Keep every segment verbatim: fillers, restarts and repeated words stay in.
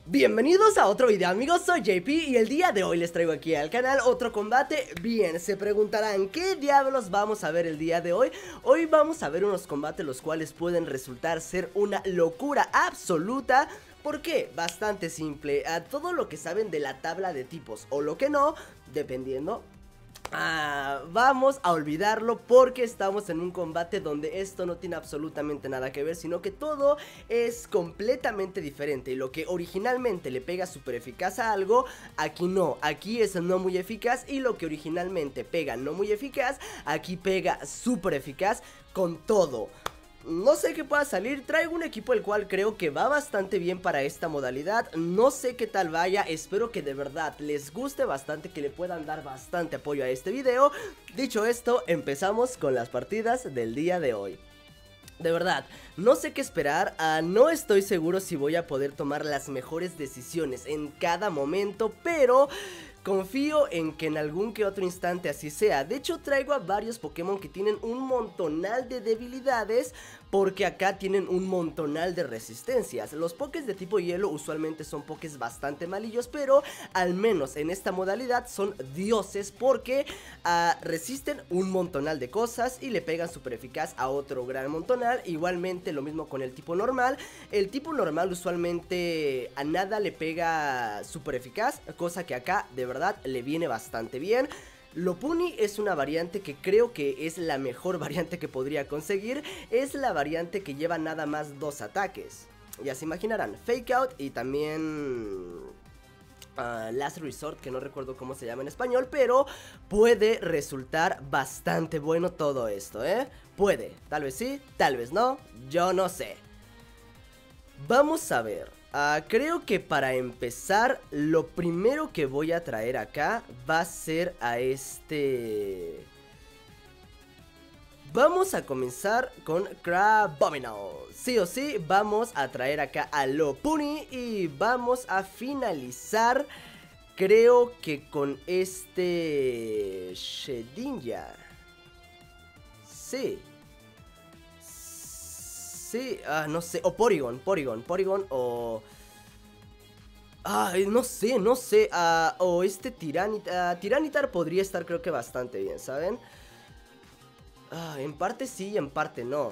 Bienvenidos a otro video, amigos, soy J P y el día de hoy les traigo aquí al canal otro combate. Bien, se preguntarán ¿qué diablos vamos a ver el día de hoy? Hoy vamos a ver unos combates los cuales pueden resultar ser una locura absoluta. ¿Por qué? Bastante simple, a todo lo que saben de la tabla de tipos o lo que no, dependiendo. Ah, vamos a olvidarlo porque estamos en un combate donde esto no tiene absolutamente nada que ver, sino que todo es completamente diferente. Y lo que originalmente le pega súper eficaz a algo, aquí no, aquí es no muy eficaz. Y lo que originalmente pega no muy eficaz, aquí pega súper eficaz con todo. No sé qué pueda salir, traigo un equipo el cual creo que va bastante bien para esta modalidad. No sé qué tal vaya, espero que de verdad les guste bastante, que le puedan dar bastante apoyo a este video. Dicho esto, empezamos con las partidas del día de hoy. De verdad, no sé qué esperar, uh, no estoy seguro si voy a poder tomar las mejores decisiones en cada momento, pero confío en que en algún que otro instante así sea. De hecho, traigo a varios Pokémon que tienen un montonal de debilidades, porque acá tienen un montonal de resistencias. Los Pokés de tipo hielo usualmente son Pokés bastante malillos, pero al menos en esta modalidad son dioses, porque uh, resisten un montonal de cosas y le pegan super eficaz a otro gran montonal. Igualmente lo mismo con el tipo normal. El tipo normal usualmente a nada le pega super eficaz, cosa que acá de verdad le viene bastante bien. Lopunny es una variante que creo que es la mejor variante que podría conseguir. Es la variante que lleva nada más dos ataques. Ya se imaginarán, Fake Out y también uh, Last Resort, que no recuerdo cómo se llama en español, pero puede resultar bastante bueno todo esto, ¿eh? Puede, tal vez sí, tal vez no, yo no sé. Vamos a ver. Uh, creo que para empezar, lo primero que voy a traer acá va a ser a este... Vamos a comenzar con Crabominal. Sí o sí, vamos a traer acá a Lopunny y vamos a finalizar, creo que con este... Shedinja. Sí. Sí, ah, no sé, o Porygon, Porygon, Porygon o... Ay, no sé, no sé, uh, o este Tiranitar, uh, Tiranitar podría estar creo que bastante bien, ¿saben? Ah, en parte sí y en parte no.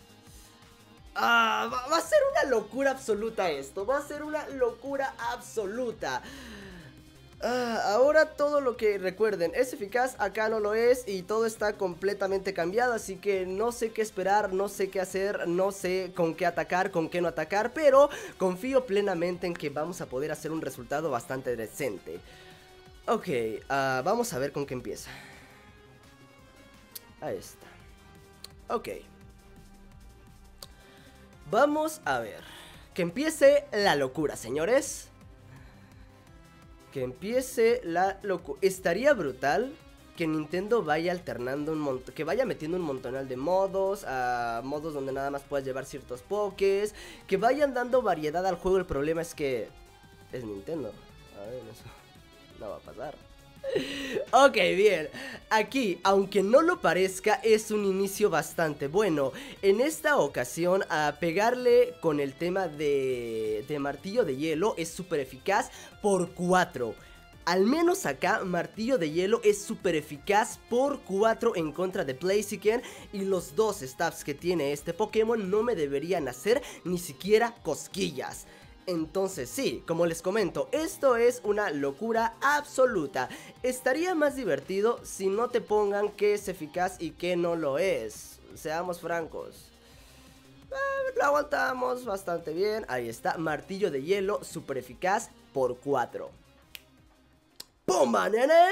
Ah, va, va a ser una locura absoluta esto, va a ser una locura absoluta. Ah, ahora todo lo que recuerden es eficaz, acá no lo es y todo está completamente cambiado, así que no sé qué esperar, no sé qué hacer, no sé con qué atacar, con qué no atacar, pero confío plenamente en que vamos a poder hacer un resultado bastante decente. Ok, uh, vamos a ver con qué empieza. Ahí está. Ok. Vamos a ver. Que empiece la locura, señores. Que empiece la locura. Estaría brutal que Nintendo vaya alternando un montón, que vaya metiendo un montonal de modos, a modos donde nada más puedas llevar ciertos pokés, que vayan dando variedad al juego. El problema es que es Nintendo. A ver, eso no va a pasar. Ok, bien. Aquí, aunque no lo parezca, es un inicio bastante bueno. En esta ocasión, a pegarle con el tema de, de martillo de hielo es súper eficaz por cuatro. Al menos acá, martillo de hielo es súper eficaz por cuatro en contra de Blaziken. Y los dos stats que tiene este Pokémon no me deberían hacer ni siquiera cosquillas. Entonces sí, como les comento, esto es una locura absoluta. Estaría más divertido si no te pongan que es eficaz y que no lo es. Seamos francos. Eh, lo aguantamos bastante bien. Ahí está, martillo de hielo, super eficaz por cuatro. ¡Pumba, nene!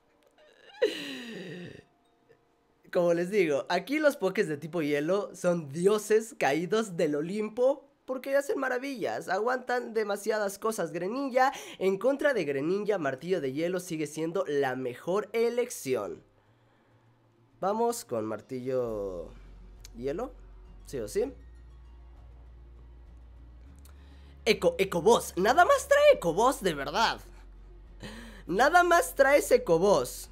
Como les digo, aquí los pokés de tipo hielo son dioses caídos del Olimpo, porque hacen maravillas, aguantan demasiadas cosas. Greninja, en contra de Greninja, martillo de hielo sigue siendo la mejor elección. Vamos con martillo hielo, sí o sí. Eco, Ecoboss, nada más trae Ecoboss de verdad. Nada más trae Ecoboss.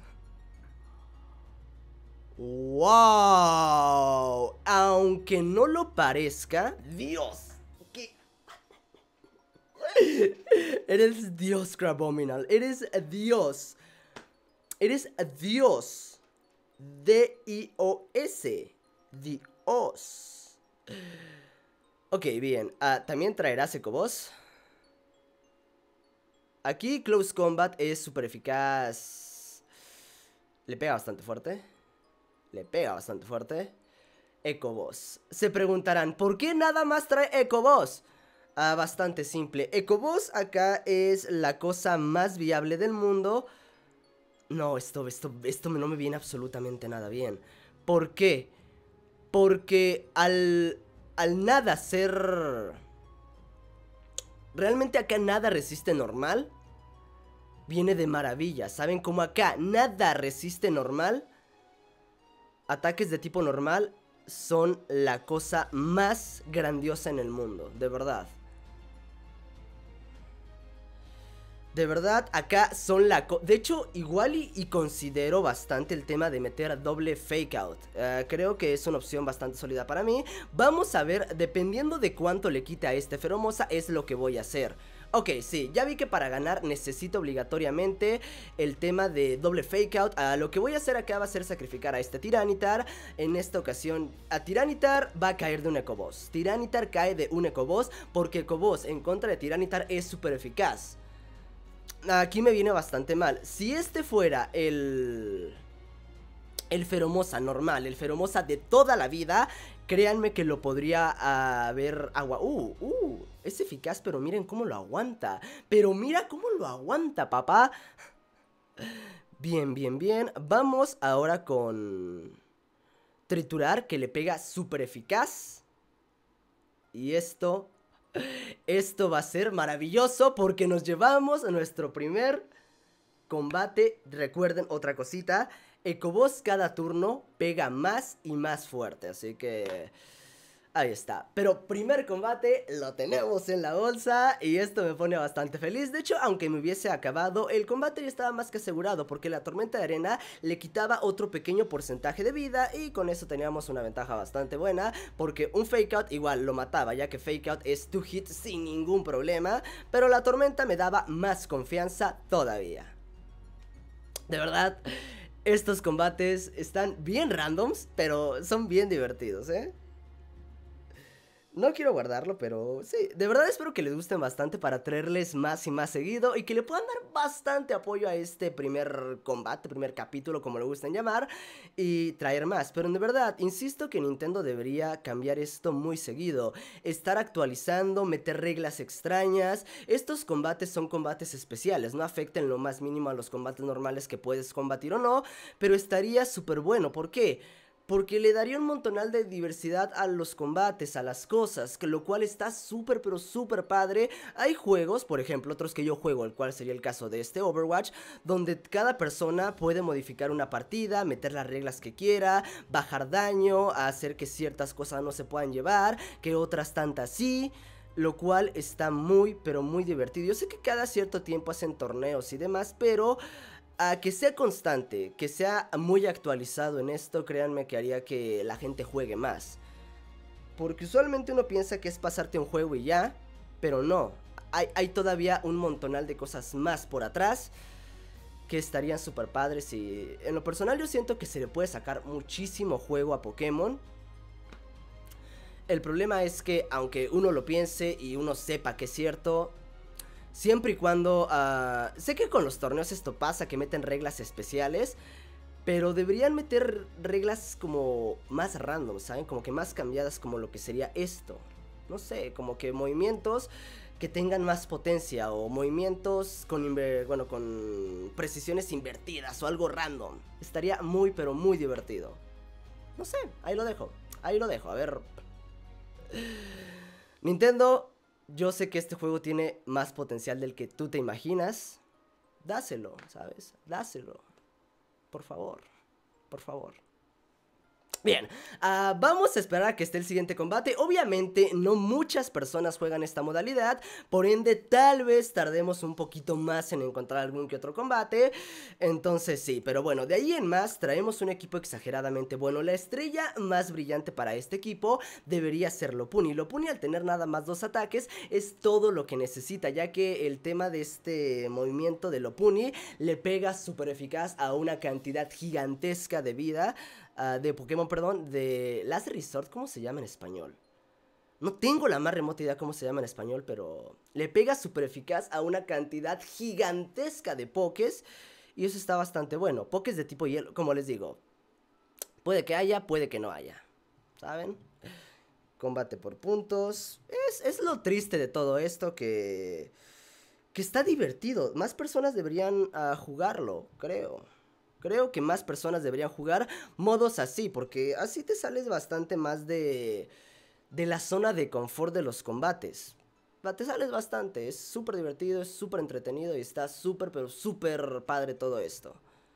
¡Wow! Aunque no lo parezca, Dios, ¿qué? Eres Dios, Crabominal. Eres Dios. Eres Dios. D I O S. Dios. Ok, bien. Uh, También traerás Ecoboss. Aquí Close Combat es súper eficaz. Le pega bastante fuerte. Le pega bastante fuerte. Ecoboss. Se preguntarán, ¿por qué nada más trae Ecoboss? Ah, bastante simple. Ecoboss acá es la cosa más viable del mundo. No, esto, esto, esto no me viene absolutamente nada bien. ¿Por qué? Porque al, al nada ser... Realmente acá nada resiste normal. Viene de maravilla. ¿Saben cómo acá nada resiste normal? Ataques de tipo normal son la cosa más grandiosa en el mundo. De verdad. De verdad, acá son la... Co de hecho, igual y, y considero bastante el tema de meter doble fake out. Uh, creo que es una opción bastante sólida para mí. Vamos a ver, dependiendo de cuánto le quite a este Feromosa, es lo que voy a hacer. Ok, sí, ya vi que para ganar necesito obligatoriamente el tema de doble fake out. Uh, lo que voy a hacer acá va a ser sacrificar a este Tiranitar. En esta ocasión, a Tiranitar va a caer de un Ecoboss. Tiranitar cae de un Ecoboss porque Ecoboss en contra de Tiranitar es súper eficaz. Aquí me viene bastante mal. Si este fuera el... El Feromosa normal, el Feromosa de toda la vida, créanme que lo podría haber agua. Uh, uh, es eficaz, pero miren cómo lo aguanta. Pero mira cómo lo aguanta, papá. Bien, bien, bien. Vamos ahora con... Triturar, que le pega súper eficaz. Y esto... Esto va a ser maravilloso porque nos llevamos a nuestro primer combate. Recuerden otra cosita, Ecoboss cada turno pega más y más fuerte, así que... Ahí está, pero primer combate lo tenemos en la bolsa y esto me pone bastante feliz. De hecho, aunque me hubiese acabado, el combate ya estaba más que asegurado porque la tormenta de arena le quitaba otro pequeño porcentaje de vida y con eso teníamos una ventaja bastante buena porque un fake out igual lo mataba, ya que fake out es two hit sin ningún problema, pero la tormenta me daba más confianza todavía. De verdad, estos combates están bien randoms, pero son bien divertidos, ¿eh? No quiero guardarlo, pero sí, de verdad espero que les gusten bastante para traerles más y más seguido y que le puedan dar bastante apoyo a este primer combate, primer capítulo, como lo gustan llamar, y traer más. Pero de verdad, insisto que Nintendo debería cambiar esto muy seguido, estar actualizando, meter reglas extrañas. Estos combates son combates especiales, no afecten lo más mínimo a los combates normales que puedes combatir o no, pero estaría súper bueno. ¿Por qué? Porque le daría un montonal de diversidad a los combates, a las cosas, que lo cual está súper pero súper padre. Hay juegos, por ejemplo, otros que yo juego, el cual sería el caso de este Overwatch, donde cada persona puede modificar una partida, meter las reglas que quiera, bajar daño, hacer que ciertas cosas no se puedan llevar, que otras tantas sí... Lo cual está muy pero muy divertido. Yo sé que cada cierto tiempo hacen torneos y demás, pero... A que sea constante, que sea muy actualizado en esto, créanme que haría que la gente juegue más. Porque usualmente uno piensa que es pasarte un juego y ya, pero no. Hay, hay todavía un montonal de cosas más por atrás que estarían súper padres y en lo personal yo siento que se le puede sacar muchísimo juego a Pokémon. El problema es que aunque uno lo piense y uno sepa que es cierto... Siempre y cuando... Uh, sé que con los torneos esto pasa, que meten reglas especiales, pero deberían meter reglas como más random, ¿saben? Como que más cambiadas, como lo que sería esto. No sé, como que movimientos que tengan más potencia o movimientos con, bueno, con precisiones invertidas o algo random. Estaría muy, pero muy divertido. No sé, ahí lo dejo, ahí lo dejo, a ver... Nintendo... Yo sé que este juego tiene más potencial del que tú te imaginas. Dáselo, ¿sabes? Dáselo. Por favor. Por favor. Bien, uh, vamos a esperar a que esté el siguiente combate. Obviamente no muchas personas juegan esta modalidad, por ende tal vez tardemos un poquito más en encontrar algún que otro combate. Entonces sí, pero bueno, de ahí en más traemos un equipo exageradamente bueno. La estrella más brillante para este equipo debería ser Lopunny. Lopunny, al tener nada más dos ataques, es todo lo que necesita, ya que el tema de este movimiento de Lopunny le pega súper eficaz a una cantidad gigantesca de vida. Uh, de Pokémon, perdón, de Last Resort, ¿cómo se llama en español? No tengo la más remota idea cómo se llama en español, pero le pega súper eficaz a una cantidad gigantesca de Pokés. Y eso está bastante bueno. Pokés de tipo hielo, como les digo, puede que haya, puede que no haya, ¿saben? Combate por puntos. Es, es lo triste de todo esto, que, que está divertido. Más personas deberían uh, jugarlo, creo. Creo que más personas deberían jugar modos así, porque así te sales bastante más de, de la zona de confort de los combates. Te sales bastante, es súper divertido, es súper entretenido y está súper, pero súper padre todo esto.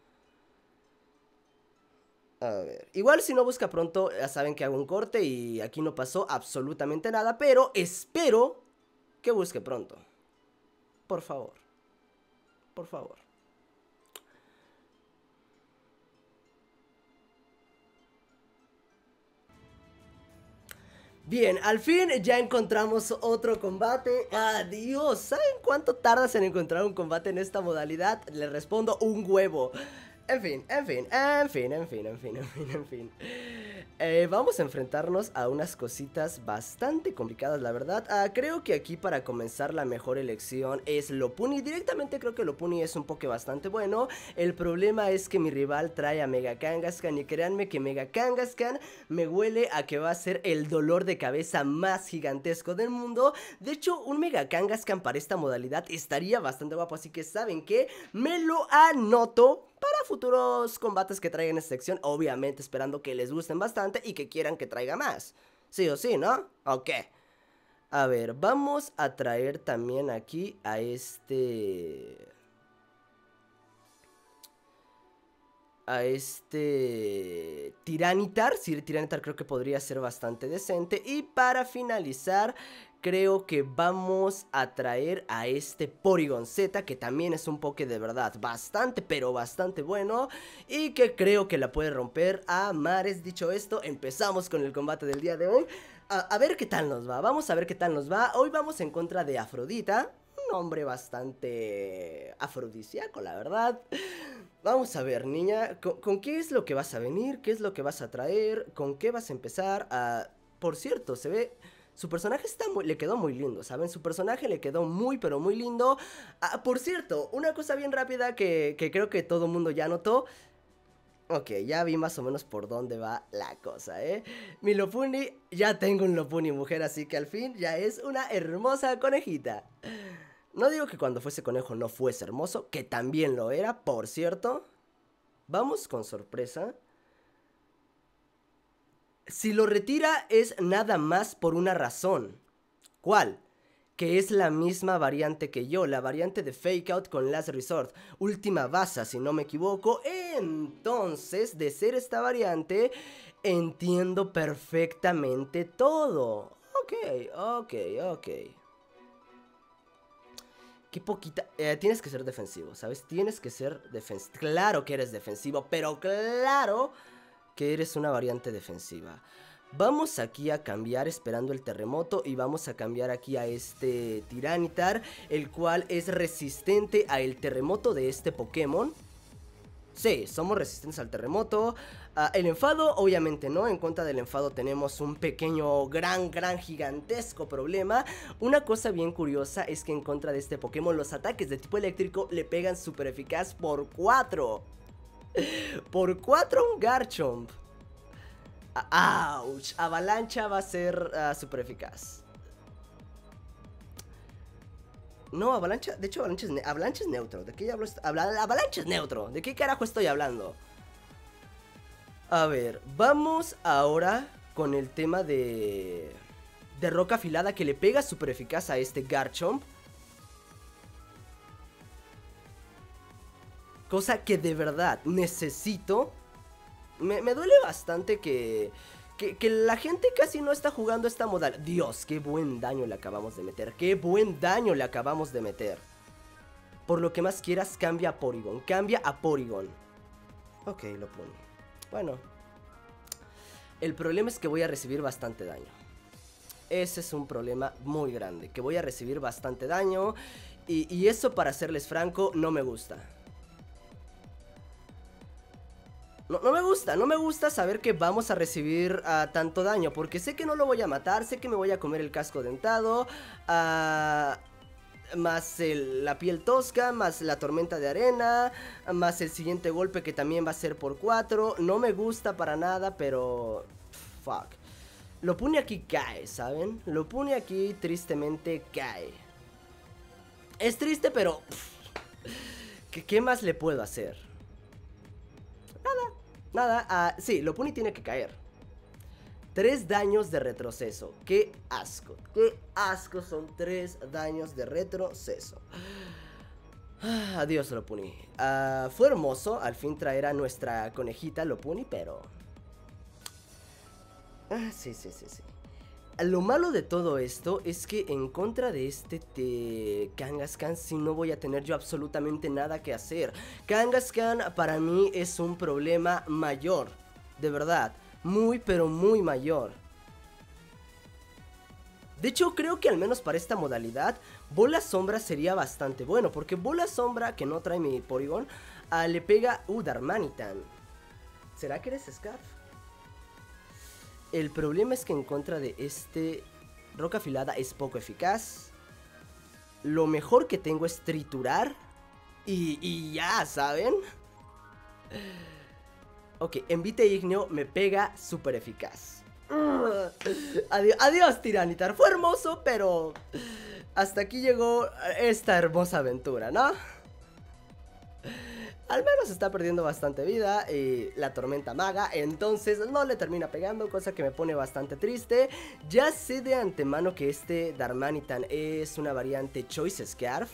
A ver, igual si no busca pronto, ya saben que hago un corte y aquí no pasó absolutamente nada, pero espero que busque pronto. Por favor, por favor. Bien, al fin ya encontramos otro combate. Adiós, ¿saben cuánto tardas en encontrar un combate en esta modalidad? Le respondo, un huevo. En fin, en fin, en fin, en fin, en fin, en fin, en fin. Eh, vamos a enfrentarnos a unas cositas bastante complicadas, la verdad. Ah, creo que aquí para comenzar la mejor elección es Lopunny. Directamente creo que Lopunny es un Poké bastante bueno. El problema es que mi rival trae a Mega Kangaskhan y créanme que Mega Kangaskhan me huele a que va a ser el dolor de cabeza más gigantesco del mundo. De hecho, un Mega Kangaskhan para esta modalidad estaría bastante guapo, así que ¿saben qué? Me lo anoto para futuros combates que traigan esta sección, obviamente esperando que les gusten bastante y que quieran que traiga más. Sí o sí, ¿no? Ok. A ver, vamos a traer también aquí a este... A este... Tiranitar. Sí, Tiranitar creo que podría ser bastante decente. Y para finalizar, creo que vamos a traer a este Porygon Z, que también es un Poké de verdad bastante, pero bastante bueno, y que creo que la puede romper a mares. Dicho esto, empezamos con el combate del día de hoy. A, a ver qué tal nos va, vamos a ver qué tal nos va. Hoy vamos en contra de Afrodita, un hombre bastante afrodisíaco, la verdad. Vamos a ver, niña, ¿con, ¿con qué es lo que vas a venir? ¿Qué es lo que vas a traer? ¿Con qué vas a empezar? Uh, por cierto, se ve... Su personaje está muy, le quedó muy lindo, ¿saben? Su personaje le quedó muy, pero muy lindo. Ah, por cierto, una cosa bien rápida que, que creo que todo el mundo ya notó. Ok, ya vi más o menos por dónde va la cosa, ¿eh? Mi Lopunny, ya tengo un Lopunny mujer, así que al fin ya es una hermosa conejita. No digo que cuando fuese conejo no fuese hermoso, que también lo era, por cierto. Vamos con sorpresa. Si lo retira es nada más por una razón. ¿Cuál? Que es la misma variante que yo, la variante de Fake Out con Last Resort, última basa si no me equivoco. Entonces, de ser esta variante, entiendo perfectamente todo. Ok, ok, ok. Qué poquita... Eh, tienes que ser defensivo, ¿sabes? Tienes que ser defensivo. Claro que eres defensivo, pero claro... que eres una variante defensiva. Vamos aquí a cambiar esperando el terremoto y vamos a cambiar aquí a este Tiranitar, el cual es resistente al terremoto de este Pokémon. Sí, somos resistentes al terremoto. Uh, el enfado, obviamente no. En contra del enfado tenemos un pequeño, gran, gran, gigantesco problema. Una cosa bien curiosa es que en contra de este Pokémon los ataques de tipo eléctrico le pegan súper eficaz por cuatro. Por cuatro un Garchomp. ¡Auch! Avalancha va a ser uh, super eficaz. No, Avalancha... De hecho, Avalancha es, ne Avalancha es neutro. ¿De qué hablo? Habla Avalancha es neutro. ¿De qué carajo estoy hablando? A ver, vamos ahora con el tema de... De roca afilada que le pega super eficaz a este Garchomp. Cosa que de verdad necesito Me, me duele bastante que, que, que la gente casi no está jugando esta modalidad. Dios, qué buen daño le acabamos de meter. Qué buen daño le acabamos de meter. Por lo que más quieras, cambia a Porygon. Cambia a Porygon. Ok, lo pone. Bueno. El problema es que voy a recibir bastante daño. Ese es un problema muy grande. Que voy a recibir bastante daño. Y, y eso, para serles franco, no me gusta. No, no me gusta, no me gusta saber que vamos a recibir uh, tanto daño. Porque sé que no lo voy a matar, sé que me voy a comer el casco dentado. Uh, más el, la piel tosca, más la tormenta de arena. Más el siguiente golpe que también va a ser por cuatro. No me gusta para nada, pero... Fuck. Lo pone aquí cae, ¿saben? Lo pone aquí tristemente cae. Es triste, pero... ¿Qué, qué más le puedo hacer? Nada, nada. Ah, sí, lo pone y tiene que caer. Tres daños de retroceso. Qué asco. Qué asco son tres daños de retroceso. Ah, adiós, Lopuni. Ah, fue hermoso al fin traer a nuestra conejita Lopuni, pero... Ah, sí, sí, sí, sí. Lo malo de todo esto es que en contra de este te... Kangaskhan sí no voy a tener yo absolutamente nada que hacer. Kangaskhan para mí es un problema mayor. De verdad. Muy pero muy mayor. De hecho creo que al menos para esta modalidad Bola Sombra sería bastante bueno. Porque Bola Sombra, que no trae mi Porygon, uh, le pega... Uh, Darmanitan. ¿Será que eres Scarf? El problema es que en contra de este Roca Afilada es poco eficaz. Lo mejor que tengo es triturar. Y, y ya, ¿saben? Ok, Envite Igneo me pega súper eficaz. Adiós, adiós, Tiranitar. Fue hermoso, pero hasta aquí llegó esta hermosa aventura, ¿no? Al menos está perdiendo bastante vida y la tormenta maga, entonces no le termina pegando, cosa que me pone bastante triste. Ya sé de antemano que este Darmanitan es una variante Choice Scarf.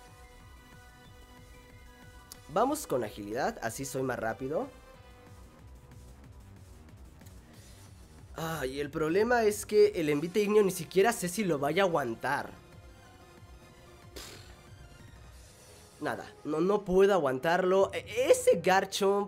Vamos con agilidad, así soy más rápido. Ay, el problema es que el Envite Igneo ni siquiera sé si lo vaya a aguantar. Nada, no, no puedo aguantarlo. Ese Garchomp...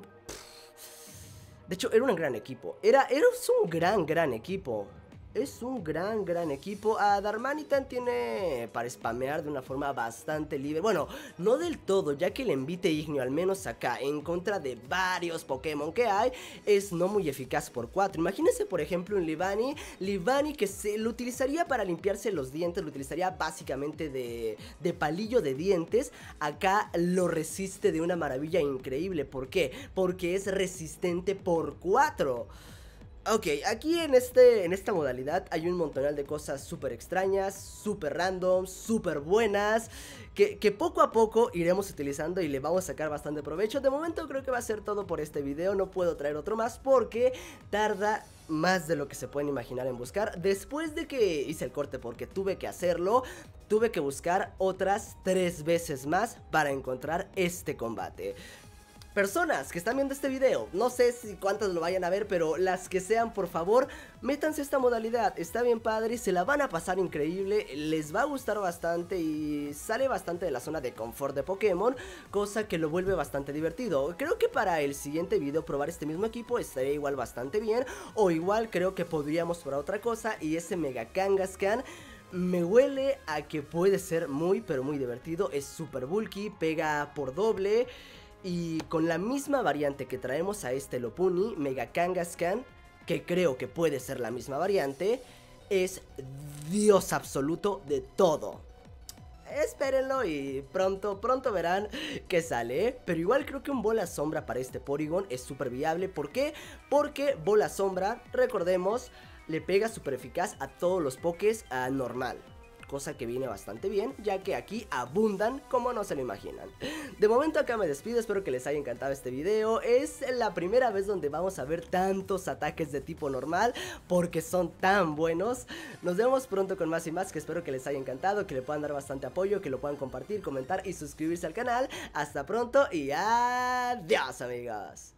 De hecho, era un gran equipo. Era, era un gran, gran equipo. Es un gran, gran equipo. A Darmanitan tiene para spamear de una forma bastante libre. Bueno, no del todo, ya que el Envite Igneo, al menos acá, en contra de varios Pokémon que hay, es no muy eficaz por cuatro. Imagínense, por ejemplo, un Leavanny. Leavanny que se lo utilizaría para limpiarse los dientes, lo utilizaría básicamente de, de palillo de dientes. Acá lo resiste de una maravilla increíble. ¿Por qué? Porque es resistente por cuatro. Ok, aquí en, este, en esta modalidad hay un montonal de cosas súper extrañas, súper random, súper buenas, que, que poco a poco iremos utilizando y le vamos a sacar bastante provecho. De momento creo que va a ser todo por este video, no puedo traer otro más porque tarda más de lo que se pueden imaginar en buscar. Después de que hice el corte porque tuve que hacerlo, tuve que buscar otras tres veces más para encontrar este combate. Personas que están viendo este video, no sé si cuántas lo vayan a ver, pero las que sean, por favor, métanse esta modalidad, está bien padre, se la van a pasar increíble, les va a gustar bastante y sale bastante de la zona de confort de Pokémon, cosa que lo vuelve bastante divertido. Creo que para el siguiente video probar este mismo equipo estaría igual bastante bien, o igual creo que podríamos probar otra cosa y ese Mega Kangaskhan me huele a que puede ser muy pero muy divertido, es super bulky, pega por doble. Y con la misma variante que traemos a este Lopuni, Mega Kangaskhan, que creo que puede ser la misma variante, es Dios absoluto de todo. Espérenlo y pronto, pronto verán que sale, ¿eh? Pero igual creo que un Bola Sombra para este Porygon es súper viable. ¿Por qué? Porque Bola Sombra, recordemos, le pega súper eficaz a todos los Pokés a normal. Cosa que viene bastante bien, ya que aquí abundan como no se lo imaginan. De momento acá me despido, espero que les haya encantado este video. Es la primera vez donde vamos a ver tantos ataques de tipo normal, porque son tan buenos. Nos vemos pronto con más y más, que espero que les haya encantado, que le puedan dar bastante apoyo, que lo puedan compartir, comentar y suscribirse al canal. Hasta pronto y adiós, amigos.